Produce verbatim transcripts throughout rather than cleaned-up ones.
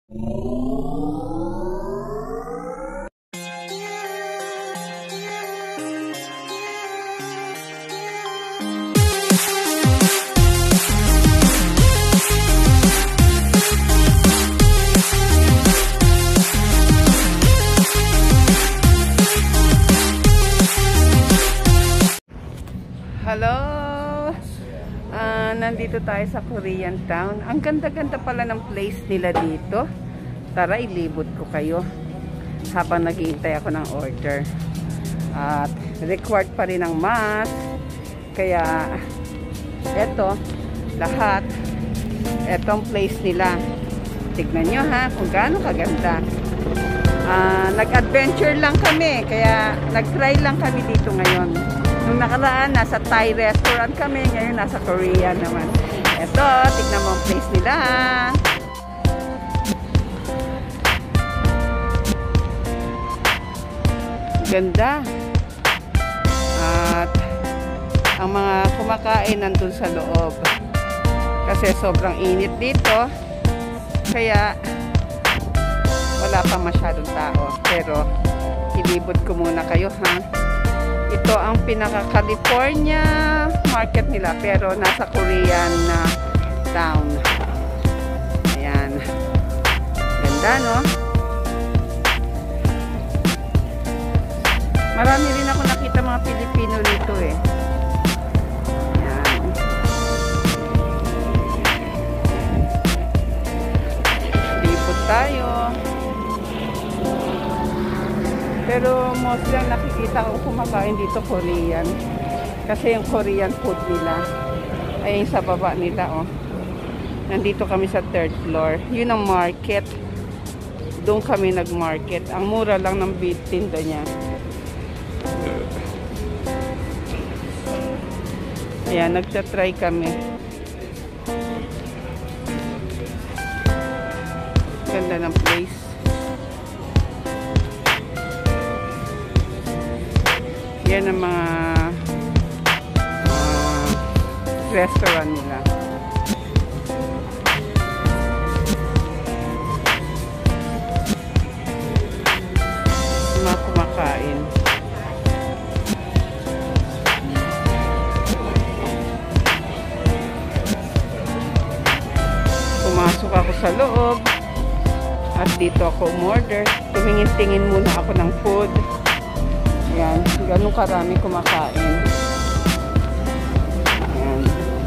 Hello! Uh, nandito tayo sa Korean Town. Ang ganda-ganda pala ng place nila dito. Tara, ilibot ko kayo habang naghihintay ako ng order. At required pa rin ang mask. Kaya, eto, lahat. Etong place nila. Tignan nyo ha, kung gaano kaganda. Uh, Nag-adventure lang kami. Kaya, nag-try lang kami dito ngayon. Nung nakaraan, nasa Thai restaurant kami. Ngayon, nasa Korean naman. Eto, tignan mo ang place nila. Ganda. At ang mga kumakain nandun sa loob. Kasi sobrang init dito. Kaya wala pa masyadong tao. Pero ilibot ko muna kayo ha. Ito ang pinaka-California market nila, pero nasa Korean na uh, town. Ayan. Ganda, no? Marami rin ako nakita mga Pilipino dito eh. Ayan. Lipot tayo. Pero mostly ang nakikita ko kumakain dito Korean. Kasi yung Korean food nila ay sa baba nila oh. Nandito kami sa third floor. Yun ang market. Doon kami nag-market. Ang mura lang ng tinda niya. Ayan, nagtatry kami. Ganda ng place. Yan ang mga uh, restaurant nila. Mga kumakain. Pumasok ako sa loob. At dito ako umorder. Tumingin-tingin muna ako ng food. Ayan, ganun karami kumakain. Ayan.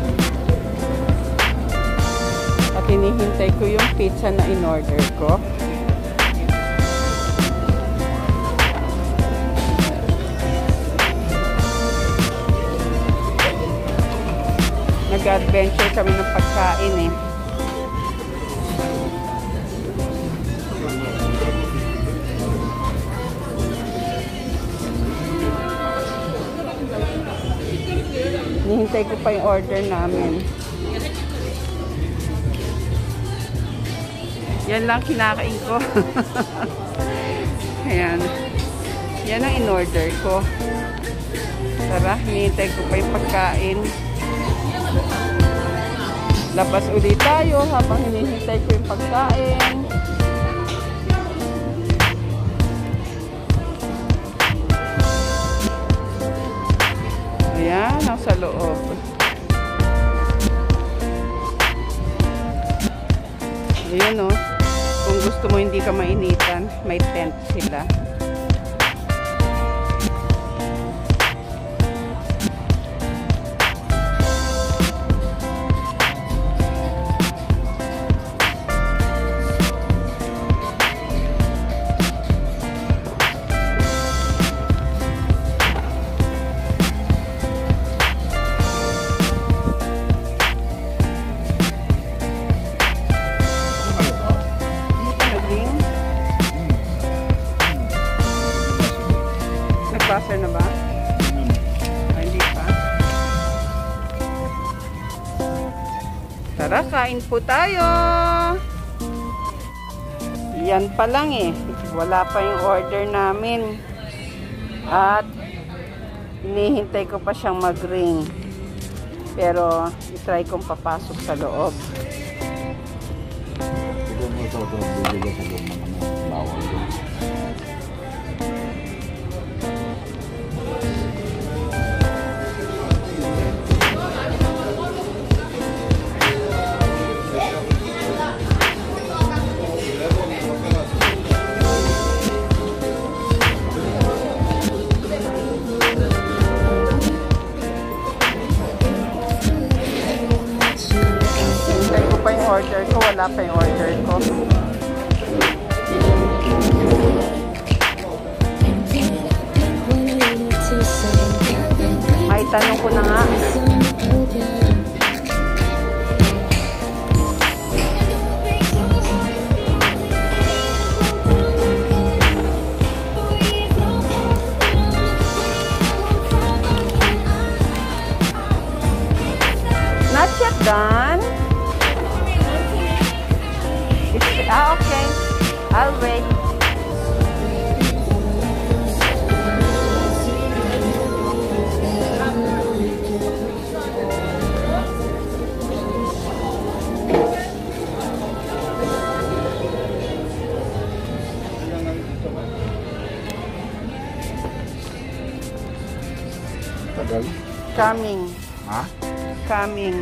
At hinihintay ko yung pizza na in-order ko. Nag-adventure kami ng pagkain eh. Hinihintay ko pa yung order namin. Yan lang kinakain ko. Ayan. Yan ang in-order ko. Tara, hinihintay ko pa yung pagkain. Labas ulit tayo habang hinihintay ko yung pagkain. Ayan, nasa loob. Ayan o. Kung gusto mo hindi ka mainitan, may tent sila. Nag-buzzer na ba? Ay, hindi pa. Tara, kain po tayo. Yan pa lang eh. Wala pa yung order namin. At hinihintay ko pa siyang mag-ring. Pero itry kong papasok sa loob. ito, ito, bibigay sa loob ng ano, bawal yun. Order ko, wala pa yung order ko. Ay, tanong ko na nga. Not yet done. Ah, okay. I'll wait. Tagal? Coming. Ha? Coming.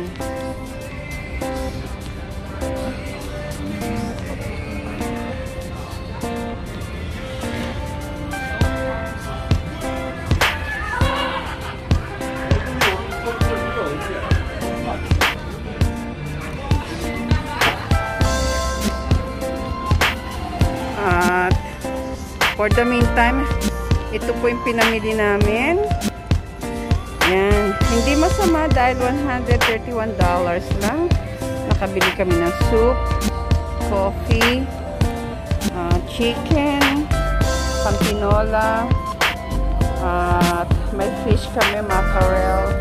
At for the meantime, ito po yung pinamili namin. Yan. Hindi masama dahil one hundred thirty-one dollars lang. Nakabili kami ng soup, coffee, uh, chicken, pampinola, at uh, may fish kami, mackerel.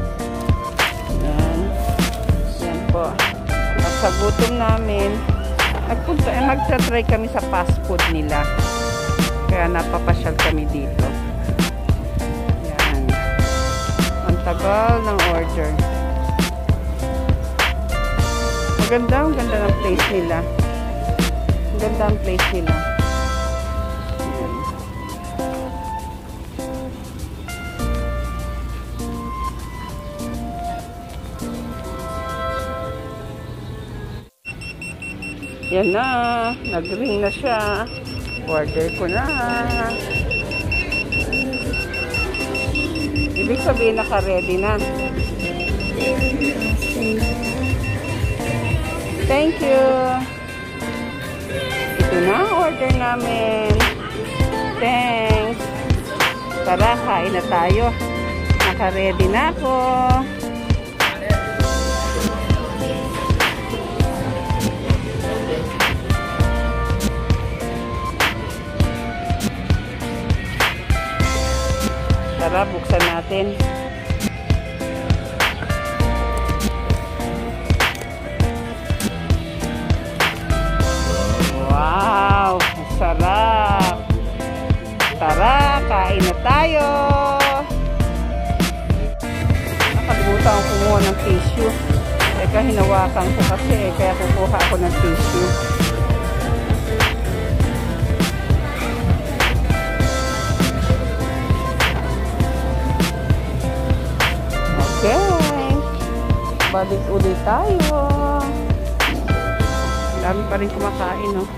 Yan. Yan po. At sa gutom namin, nagpunta, eh, magta-try kami sa fast food nila. Kaya napapasyal kami dito. Yan. Ang tagal ng order. Maganda, ang ganda ng place nila. Ang ganda ang place nila. Yan na, nag-ring na siya. Order ko na. Ibig sabihin naka-ready na. Thank you. Ito na, order namin. Thanks. Tara, kain na tayo. Naka-ready na ako. Tara, buksan natin. Wow! Sarap! Tara, kain na tayo! Nakalimutan ko kumuha ng tissue. Teka, hinawakan ko kasi eh, kaya kukuha ako ng tissue. Okay. Balik ulit tayo. Dami pa rin kumakain, no?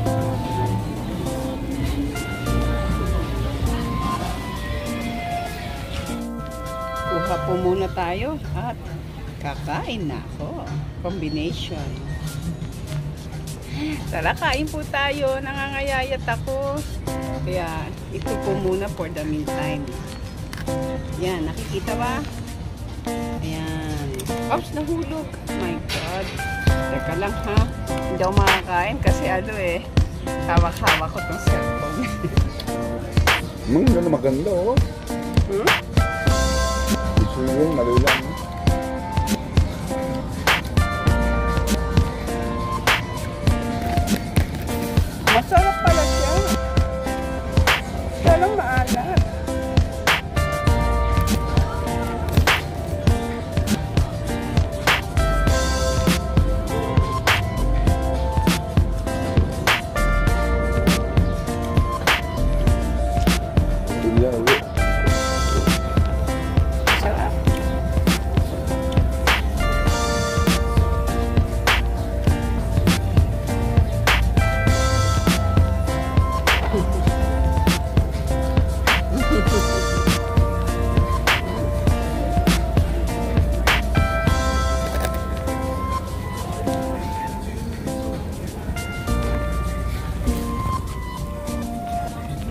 Kuha po muna tayo at kakain na ako. Combination. Tara, kain po tayo. Nangangayayat ako. Kaya, ito po muna for the meantime. Yan, nakikita ba? Ayan. Oops, nahulog. Oh my God. Teka lang ha. Hindi ako makakain kasi ano eh. Hawak-hawak ko tong cellphone. Hmm, ano maganda oh. Hmm? Iso yun, malulang. Masarap pala siya. Siya lang maalat.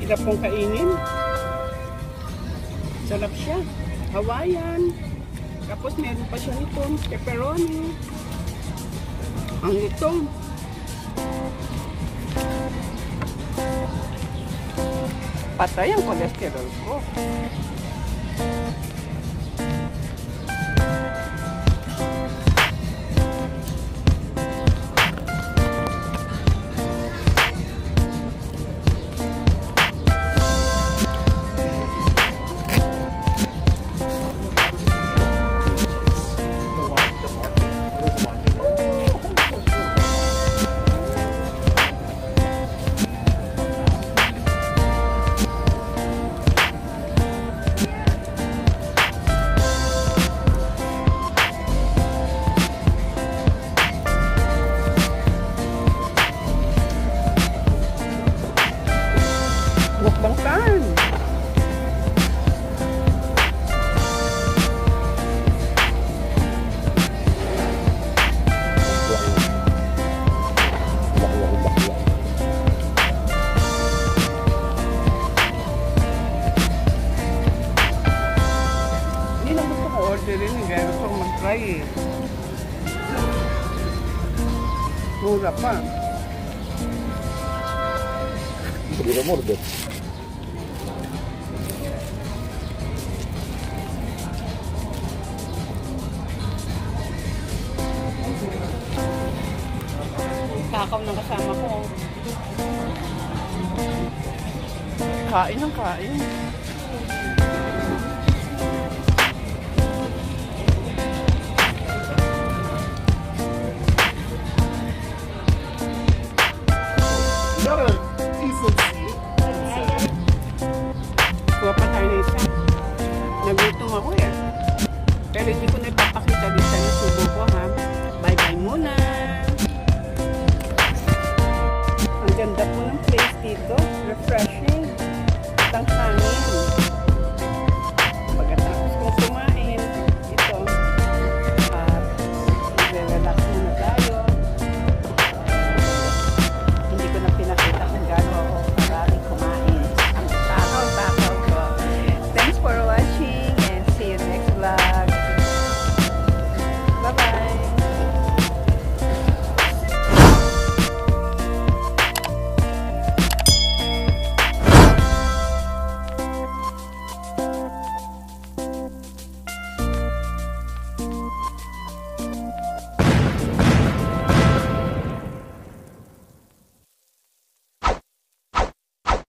Hirap pong kainin. Sarap siya. Hawaiian. Tapos meron pa siya nito. Pepperoni. Ang ito. Patay ang cholesterol ko. Bangkan. Hindi na gusto ko orderin eh. Gaya gusto ko mag-try eh. Mura pa. Hindi ka morder. Takaw ng kasama ko. Kain ng kain. Kuha pa tayo na isa. Nagutom ako eh. Pero hindi ko na ipapakita dito na subo ko ha. Bye-bye muna. Ang ganda po ng place dito. Refresh.